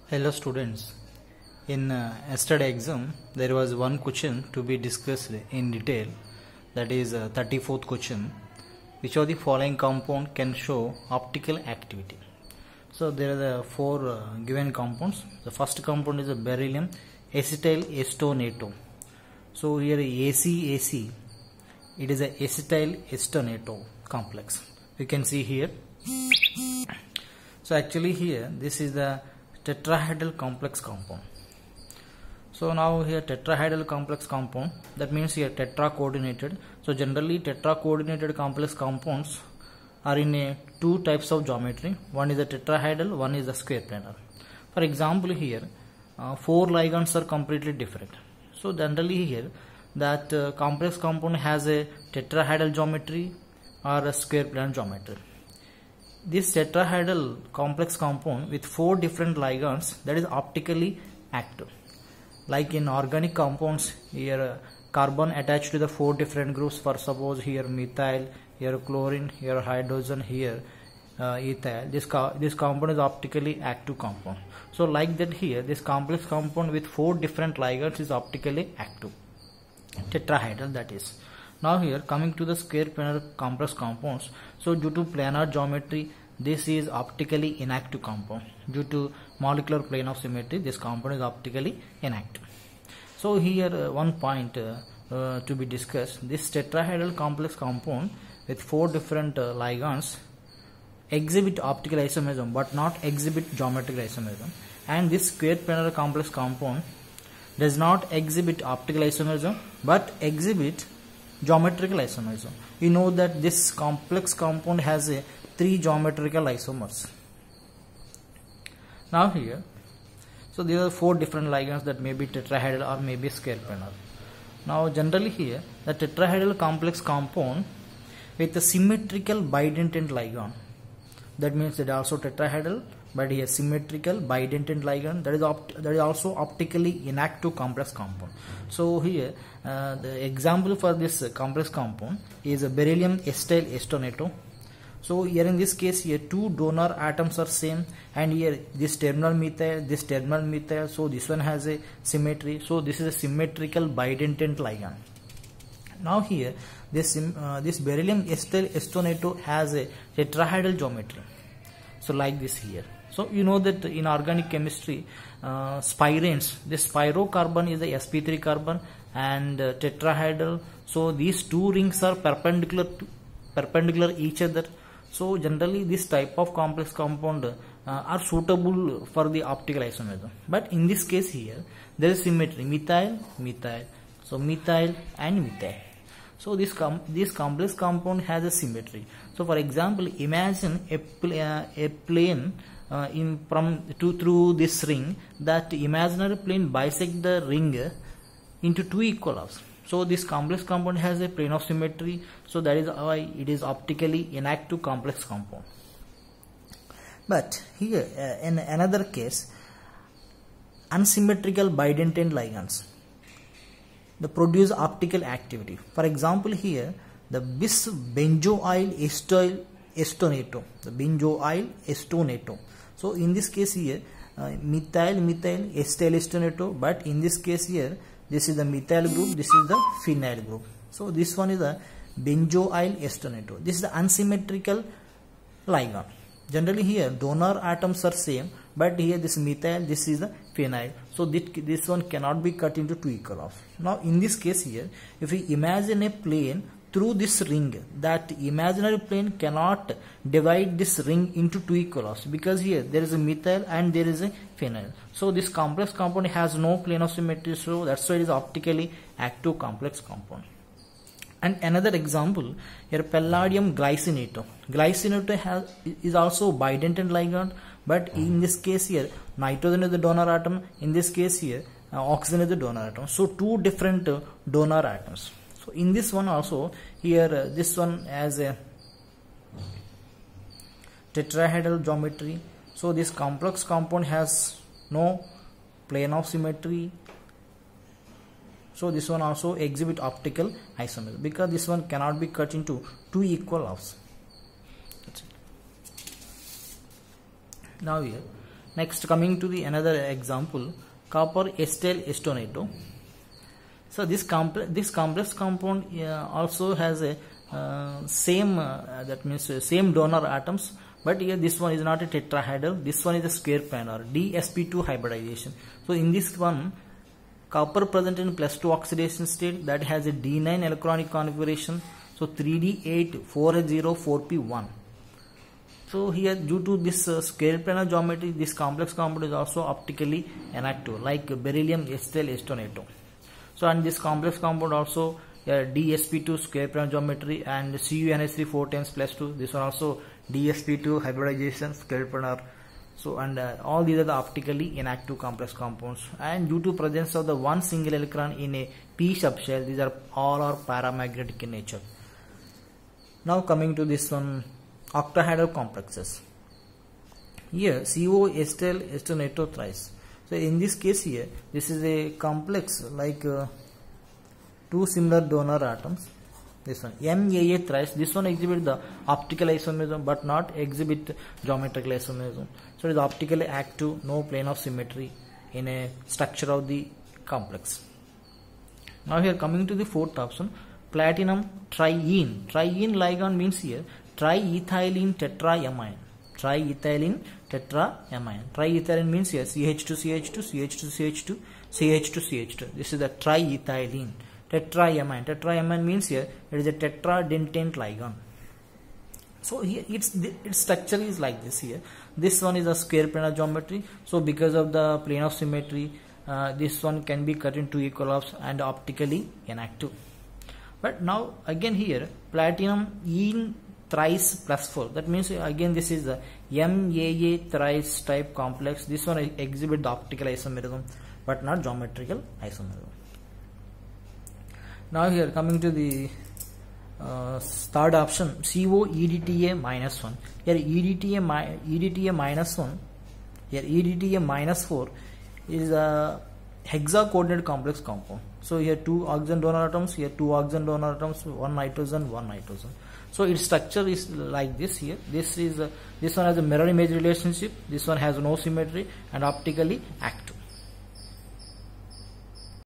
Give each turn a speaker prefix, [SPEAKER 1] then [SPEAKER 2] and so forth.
[SPEAKER 1] Hello students, in yesterday exam there was one question to be discussed in detail, that is 34th question. Which of the following compound can show optical activity? So there are the four given compounds. The first compound is a beryllium acetyl acetonato. So here AC, it is a acetyl acetonato complex. You can see here. So actually here this is the tetrahedral complex compound. So now here tetrahedral complex compound, that means here tetra coordinated. So generally tetra coordinated complex compounds are in two types of geometry. One is the tetrahedral, one is the square planar. For example here four ligands are completely different. So generally here that complex compound has a tetrahedral geometry or a square planar geometry. This tetrahedral complex compound with four different ligands, that is optically active. Like in organic compounds, here carbon attached to the four different groups. For suppose here methyl, here chlorine, here hydrogen, here ethyl. This compound is optically active compound. So like that here, this complex compound with four different ligands is optically active. Tetrahedral, that is. Now here coming to the square planar complex compounds. So due to planar geometry, this is optically inactive compound. Due to molecular plane of symmetry, this compound is optically inactive. So here one point to be discussed. This tetrahedral complex compound with four different ligands exhibit optical isomerism but not exhibit geometric isomerism. And this square planar complex compound does not exhibit optical isomerism but exhibit geometrical isomerism. You know that this complex compound has three geometrical isomers. Now here, so there are four different ligands that may be tetrahedral or may be square planar. Now generally here the tetrahedral complex compound with a symmetrical bidentate ligand, that means that also tetrahedral but here symmetrical bidentate ligand, that is also optically inactive complex compound. So here the example for this complex compound is a beryllium acetyl acetonato. So here in this case here two donor atoms are same, and here this terminal methyl, so this one has a symmetry. So this is a symmetrical bidentate ligand. Now here this beryllium acetyl acetonato has a tetrahedral geometry. So like this here. So you know that in organic chemistry, spiranes, this spirocarbon is the sp3 carbon and tetrahedral. So these two rings are perpendicular each other. So generally this type of complex compound are suitable for the optical isomerism. But in this case here there is symmetry, methyl, so methyl and methyl. So this complex compound has a symmetry. So for example, imagine a plane through this ring. That imaginary plane bisect the ring into two equal halves. So this complex compound has a plane of symmetry. So that is why it is optically inactive complex compound. But here in another case, unsymmetrical bidentate ligands, they produce optical activity. For example here the bis-benzoyl acetyl acetonato. So in this case here methyl acetyl acetonato, but in this case here this is the methyl group, this is the phenyl group. So this one is the benzoyl acetonato. This is the unsymmetrical ligand. Generally here donor atoms are same, but here this methyl, this is the phenyl. So this one cannot be cut into two equal halves. Now in this case here, if we imagine a plane through this ring, that imaginary plane cannot divide this ring into two equal halves, because here there is a methyl and there is a phenyl. So this complex compound has no plane of symmetry, so that's why it is optically active complex compound. And another example here, palladium glycinato. Glycinato is also bidentate ligand, but in this case here nitrogen is the donor atom, in this case here oxygen is the donor atom. So two different donor atoms. So in this one also here this one has a tetrahedral geometry. So this complex compound has no plane of symmetry. So this one also exhibit optical isomerism because this one cannot be cut into two equal halves. That's it. Now here Next, coming to the another example, copper acetyl acetonate. So this complex compound also has a same that means same donor atoms, but here this one is not a tetrahedral, this one is a square planar, dsp2 hybridization. So in this one, copper present in +2 oxidation state that has a d9 electronic configuration, so 3d8 4h0 4p1. So here, due to this square planar geometry, this complex compound is also optically inactive, like beryllium acetyl acetonate. So and this complex compound also dsp2 square planar geometry and CuNH3 4 times +2. This one also dsp2 hybridization square planar. So and all these are the optically inactive complex compounds, and due to presence of the one single electron in a p subshell, these are all are paramagnetic in nature. Now coming to this one, octahedral complexes. Here CO acetyl acetonate thrice. So in this case here, this is a complex like two similar donor atoms. This one MAA thrice. This one exhibit the optical isomerism but not exhibit geometrical isomerism. So it is optically active, no plane of symmetry in a structure of the complex. Now here coming to the fourth option, platinum triene. Triene ligand means here triethylene tetraamine. Triethylene tetraamine. Triethylene means here CH2CH2 CH2CH2 CH2CH2. This is the triethylene. Tetraamine. Tetraamine means here it is a tetradentate ligand. So here its structure is like this here. This one is a square planar geometry. So because of the plane of symmetry, this one can be cut into equal halves and optically inactive. But now again here platinum ene thrice +4. That means again this is the MAA thrice type complex. This one exhibit the optical isomerism but not geometrical isomerism. Now here coming to the third option, CO EDTA -1. Here EDTA -1. Here EDTA -4 is a hexa-coordinate complex compound. So here two oxygen donor atoms, here two oxygen donor atoms, one nitrogen, one nitrogen. So its structure is like this here. This one has a mirror image relationship. This one has no symmetry and optically active.